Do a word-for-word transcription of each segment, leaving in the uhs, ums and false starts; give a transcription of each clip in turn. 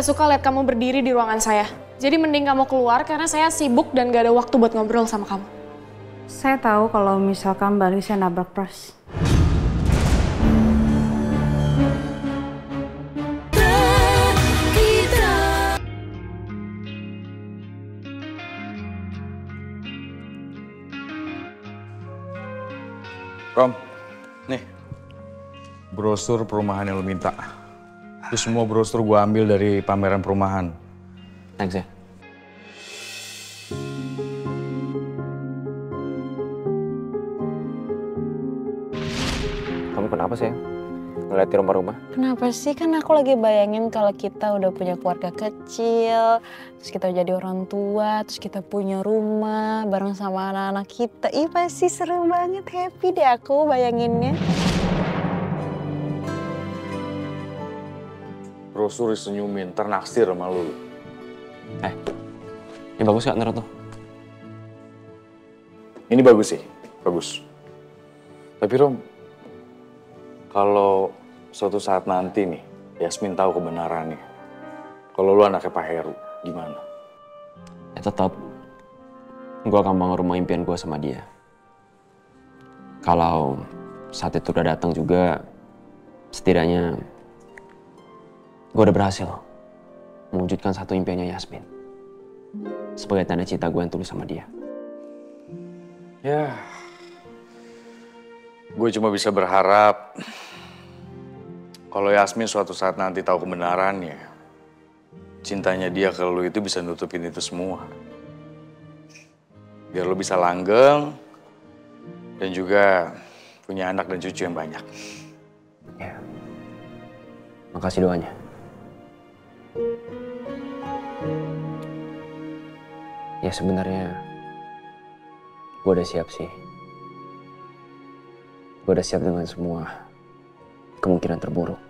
nggak suka lihat kamu berdiri di ruangan saya. Jadi mending kamu keluar karena saya sibuk dan gak ada waktu buat ngobrol sama kamu. Saya tahu kalau misalkan Mbak Lisa nabrak pers. Rom, nih, brosur perumahan yang lo minta. Itu semua brosur gue ambil dari pameran perumahan. Thanks ya. Kamu kenapa sih? Ngeliatin rumah-rumah? Kenapa sih? Kan aku lagi bayangin kalau kita udah punya keluarga kecil, terus kita jadi orang tua, terus kita punya rumah bareng sama anak-anak kita. Ih pasti seru banget, happy deh aku bayanginnya. Brosur disenyumin, ternaksir sama lu. Eh, ini bagus gak menurut lo? Ini bagus sih, bagus. Tapi Rom, kalau suatu saat nanti nih, Yasmin tahu kebenarannya. Kalau lu anaknya Pak Heru, gimana? Ya tetap, gue akan bangun rumah impian gue sama dia. Kalau saat itu udah datang juga, setidaknya gue udah berhasil mewujudkan satu impiannya Yasmin. Sebagai tanda cinta gue yang tulus sama dia. Ya, gue cuma bisa berharap kalau Yasmin suatu saat nanti tahu kebenarannya, cintanya dia ke lu itu bisa nutupin itu semua. Biar lu bisa langgeng dan juga punya anak dan cucu yang banyak. Ya, makasih doanya. Ya sebenarnya gue udah siap sih. Gue udah siap dengan semua kemungkinan terburuk.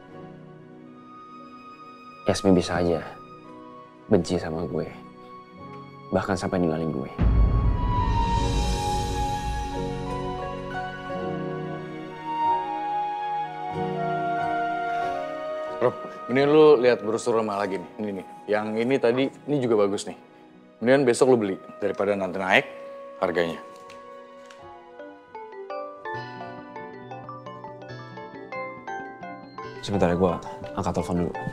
Yasmin bisa aja benci sama gue. Bahkan sampai ninggalin gue. Rob, mendingan lu lihat brosur rumah lagi nih. Ini nih. Yang ini tadi, ini juga bagus nih. Mendingan besok lu beli daripada nanti naik harganya. Sebentar ya, gue angkat telepon dulu.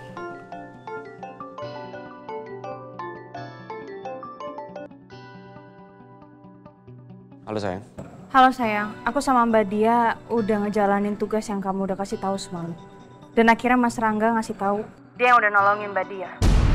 Halo sayang. Halo sayang, aku sama Mbak Dia udah ngejalanin tugas yang kamu udah kasih tahu semalam. Dan akhirnya Mas Rangga ngasih tahu dia yang udah nolongin Mbak Dia.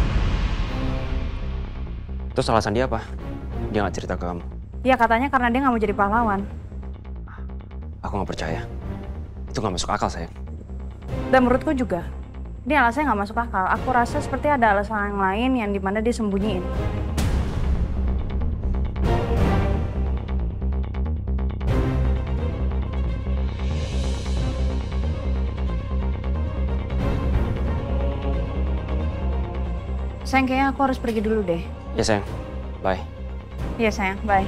Terus alasan dia apa? Dia nggak cerita ke kamu? Ya katanya karena dia nggak mau jadi pahlawan. Aku nggak percaya. Itu nggak masuk akal sayang. Dan menurutku juga, dia alasannya nggak masuk akal. Aku rasa seperti ada alasan yang lain yang dimana dia sembunyiin. Sayang, kayaknya aku harus pergi dulu deh. Ya sayang, bye. Iya sayang, bye.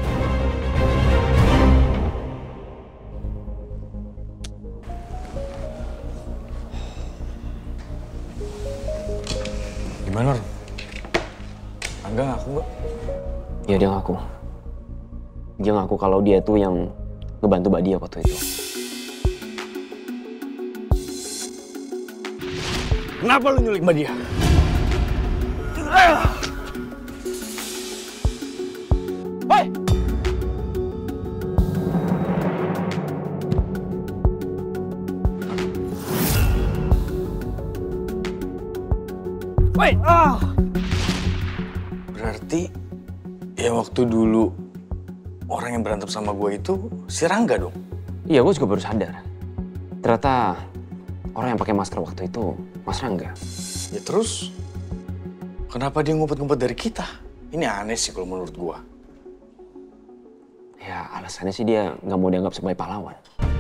Gimana, Rom? Angga ngaku nggak? Ya dia ngaku. Dia ngaku kalau dia tuh yang ngebantu Mbak Dia waktu itu. Kenapa lu nyulik Mbak Dia? Woi! Woi! Ah! Berarti ya waktu dulu orang yang berantem sama gue itu si Rangga dong? Iya, gue juga baru sadar. Ternyata orang yang pakai masker waktu itu Mas Rangga. Ya terus, kenapa dia ngumpet-ngumpet dari kita? Ini aneh sih kalau menurut gue. Ya alasannya sih dia nggak mau dianggap sebagai pahlawan.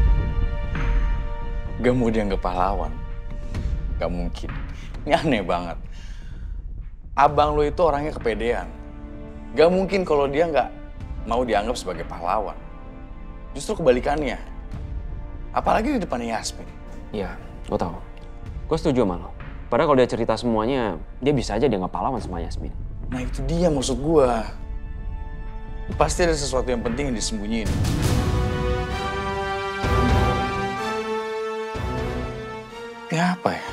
Gak mau dianggap pahlawan? Gak mungkin. Ini aneh banget. Abang lo itu orangnya kepedean. Gak mungkin kalau dia nggak mau dianggap sebagai pahlawan. Justru kebalikannya. Apalagi di depannya Yasmin. Iya, gue tahu. Gue setuju sama lo. Padahal kalau dia cerita semuanya, dia bisa aja dia nggak pahlawan sama Yasmin. Nah itu dia maksud gua. Pasti ada sesuatu yang penting yang disembunyiin. Tapi apa ya?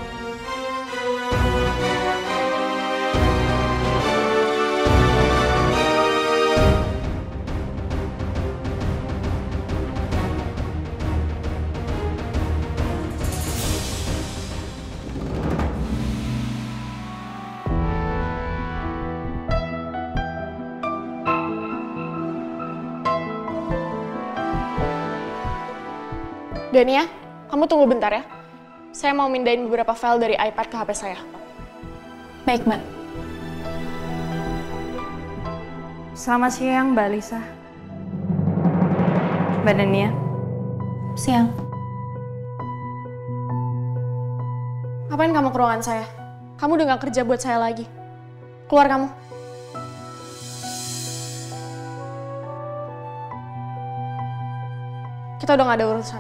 Dania, kamu tunggu bentar ya. Saya mau mindahin beberapa file dari iPad ke H P saya. Baik, Mbak. Selamat siang, Mbak Lisa. Mbak Dania. Siang. Ngapain kamu ke ruangan saya? Kamu udah gak kerja buat saya lagi. Keluar kamu. Kita udah gak ada urusan.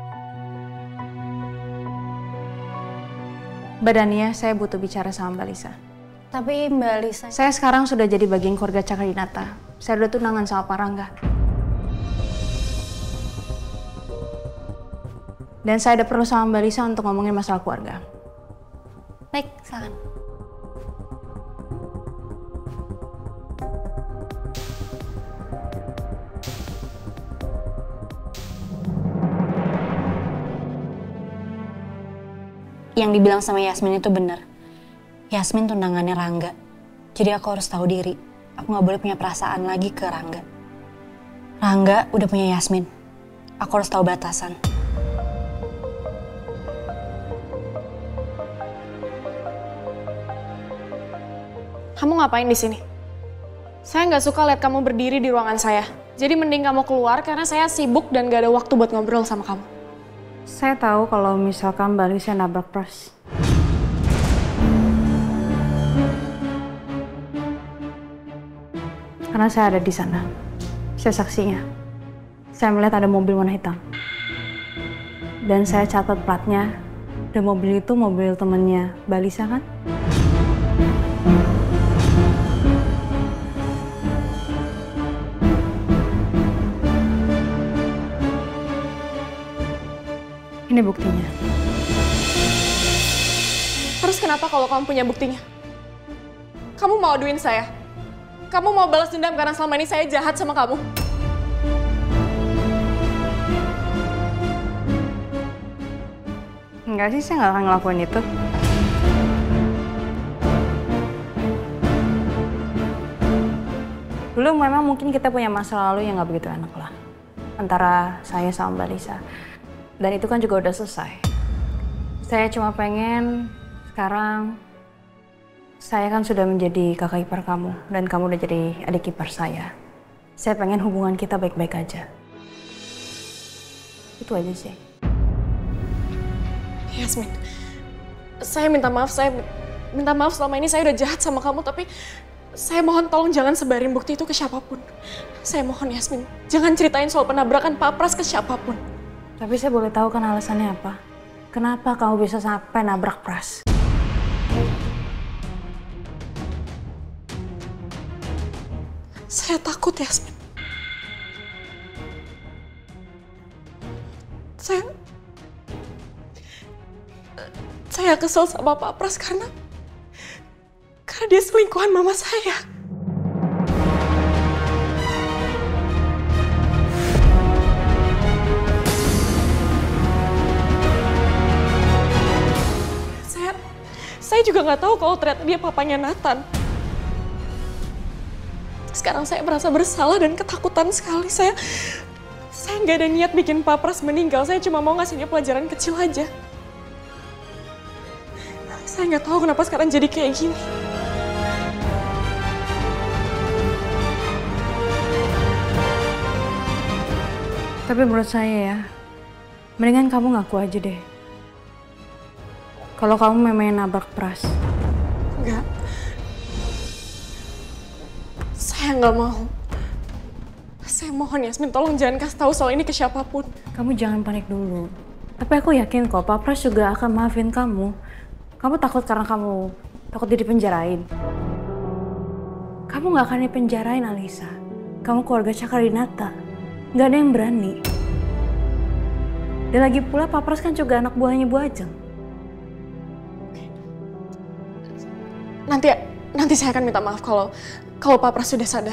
Mbak Dania, saya butuh bicara sama Mbak Lisa. Tapi Mbak Lisa... Saya sekarang sudah jadi bagian keluarga Cakradinata. Saya udah tunangan sama Pak Rangga. Dan saya ada perlu sama Mbak Lisa untuk ngomongin masalah keluarga. Baik, silakan. Yang dibilang sama Yasmin itu benar. Yasmin tunangannya Rangga. Jadi aku harus tahu diri. Aku gak boleh punya perasaan lagi ke Rangga. Rangga udah punya Yasmin. Aku harus tahu batasan. Kamu ngapain di sini? Saya nggak suka lihat kamu berdiri di ruangan saya. Jadi mending kamu keluar karena saya sibuk dan gak ada waktu buat ngobrol sama kamu. Saya tahu kalau misalkan Mbak Lisa nabrak Pras. Karena saya ada di sana. Saya saksinya. Saya melihat ada mobil warna hitam. Dan saya catat platnya. Dan mobil itu mobil temennya Mbak Lisa kan? Ini buktinya. Terus kenapa kalau kamu punya buktinya? Kamu mau aduin saya? Kamu mau balas dendam karena selama ini saya jahat sama kamu? Enggak sih, saya nggak akan ngelakuin itu. Dulu memang mungkin kita punya masa lalu yang nggak begitu enak lah. Antara saya sama Mbak Lisa. Dan itu kan juga udah selesai. Saya cuma pengen sekarang saya kan sudah menjadi kakak ipar kamu dan kamu udah jadi adik ipar saya. Saya pengen hubungan kita baik-baik aja. Itu aja sih. Yasmin, saya minta maaf, saya minta maaf selama ini saya udah jahat sama kamu, tapi saya mohon tolong jangan sebarin bukti itu ke siapapun. Saya mohon Yasmin, jangan ceritain soal penabrakan Pak Pras ke siapapun. Tapi saya boleh tahu kan alasannya apa? Kenapa kamu bisa sampai nabrak Pras? Saya takut, Yasmin. Saya... Saya kesel sama Pak Pras karena... Karena dia selingkuhan mama saya. Saya juga nggak tahu kalau ternyata dia papanya Nathan. Sekarang saya merasa bersalah dan ketakutan sekali. Saya saya nggak ada niat bikin Pak Pras meninggal. Saya cuma mau ngasih dia pelajaran kecil aja. Saya nggak tahu kenapa sekarang jadi kayak gini. Tapi menurut saya ya, mendingan kamu ngaku aja deh. Kalau kamu memang nabrak Pras. Enggak. Saya nggak mau. Saya mohon Yasmin, tolong jangan kasih tahu soal ini ke siapapun. Kamu jangan panik dulu. Tapi aku yakin kok Pak Pras juga akan maafin kamu. Kamu takut karena kamu takut jadi penjarain? Kamu gak akan dipenjarain, Alisa. Kamu keluarga Cakradinata. Gak ada yang berani. Dan lagi pula Pak Pras kan juga anak buahnya Bu Ajeng. Nanti nanti saya akan minta maaf kalau kalau Pak Pras sudah sadar.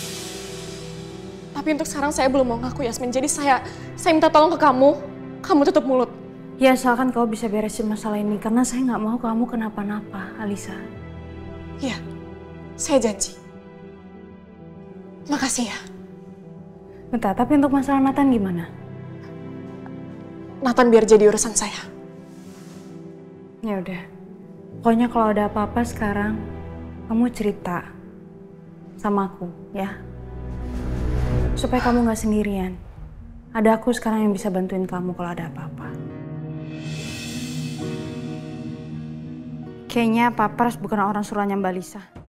Tapi untuk sekarang saya belum mau ngaku, Yasmin. Jadi saya saya minta tolong ke kamu, kamu tutup mulut. Ya asalkan kau bisa beresin masalah ini karena saya nggak mau kamu kenapa-napa, Alisa. Iya, saya janji. Makasih ya. Bentar, tapi untuk masalah Nathan gimana? Nathan biar jadi urusan saya. Ya udah. Pokoknya kalau ada apa-apa sekarang, kamu cerita sama aku, ya. Supaya kamu nggak sendirian. Ada aku sekarang yang bisa bantuin kamu kalau ada apa-apa. Kayaknya Pak Pras bukan orang suruhannya Mbak Lisa.